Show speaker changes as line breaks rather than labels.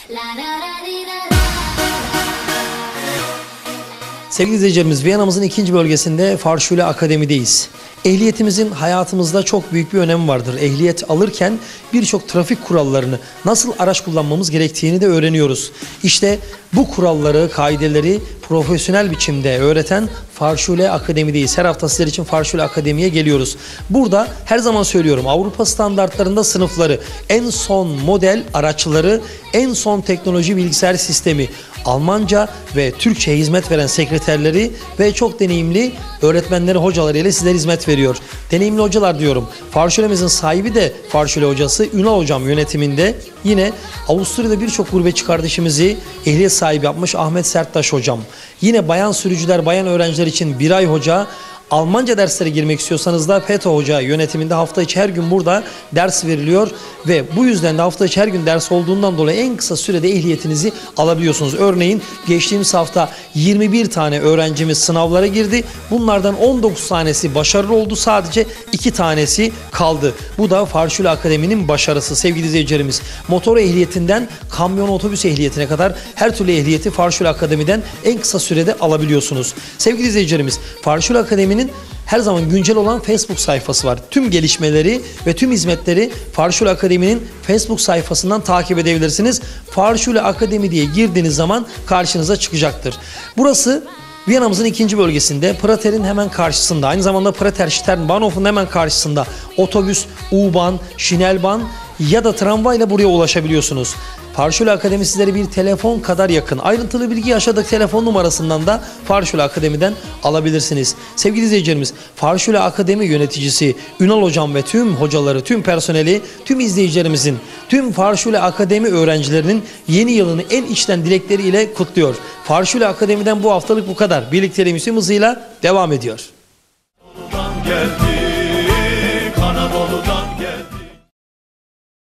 Sevgili izleyicilerimiz, Viyana'mızın ikinci bölgesinde Farşule Akademi'deyiz. Ehliyetimizin hayatımızda çok büyük bir önemi vardır. Ehliyet alırken birçok trafik kurallarını, nasıl araç kullanmamız gerektiğini de öğreniyoruz. İşte bu kuralları, kaideleri profesyonel biçimde öğreten Farşule Akademi'deyiz. Her hafta sizler için Farşule Akademi'ye geliyoruz. Burada her zaman söylüyorum, Avrupa standartlarında sınıfları, en son model araçları, en son teknoloji bilgisayar sistemi, Almanca ve Türkçe hizmet veren sekreterleri ve çok deneyimli öğretmenleri, hocaları ile sizlere hizmet veriyor. Deneyimli hocalar diyorum. Farşule'mizin sahibi de Farşule hocası Ünal hocam yönetiminde. Yine Avusturya'da birçok gurbetçi kardeşimizi ehliyet sahibi yapmış Ahmet Serttaş hocam. Yine bayan sürücüler, bayan öğrenciler için Biray hoca. Almanca derslere girmek istiyorsanız da Peto Hoca yönetiminde hafta içi her gün burada ders veriliyor ve bu yüzden de hafta içi her gün ders olduğundan dolayı en kısa sürede ehliyetinizi alabiliyorsunuz. Örneğin geçtiğimiz hafta 21 tane öğrencimiz sınavlara girdi. Bunlardan 19 tanesi başarılı oldu. Sadece 2 tanesi kaldı. Bu da Farşule Akademi'nin başarısı sevgili izleyicilerimiz. Motor ehliyetinden kamyon, otobüs ehliyetine kadar her türlü ehliyeti Farşule Akademi'den en kısa sürede alabiliyorsunuz. Sevgili izleyicilerimiz, Farşule Akademi'nin her zaman güncel olan Facebook sayfası var. Tüm gelişmeleri ve tüm hizmetleri Farşule Akademi'nin Facebook sayfasından takip edebilirsiniz. Farşule Akademi diye girdiğiniz zaman karşınıza çıkacaktır. Burası Viyana'mızın ikinci bölgesinde, Prater'in hemen karşısında, aynı zamanda Prater Stern Bahnhof'un hemen karşısında otobüs, U-Bahn, Schnellbahn ya da tramvayla buraya ulaşabiliyorsunuz. Farşule Akademi sizlere bir telefon kadar yakın. Ayrıntılı bilgi aşağıdaki telefon numarasından da Farşule Akademi'den alabilirsiniz. Sevgili izleyicilerimiz, Farşule Akademi yöneticisi Ünal hocam ve tüm hocaları, tüm personeli, tüm izleyicilerimizin, tüm Farşule Akademi öğrencilerinin yeni yılını en içten dilekleriyle kutluyor. Farşule Akademi'den bu haftalık bu kadar. Birlikteliğimiz hızıyla devam ediyor.
Geldi.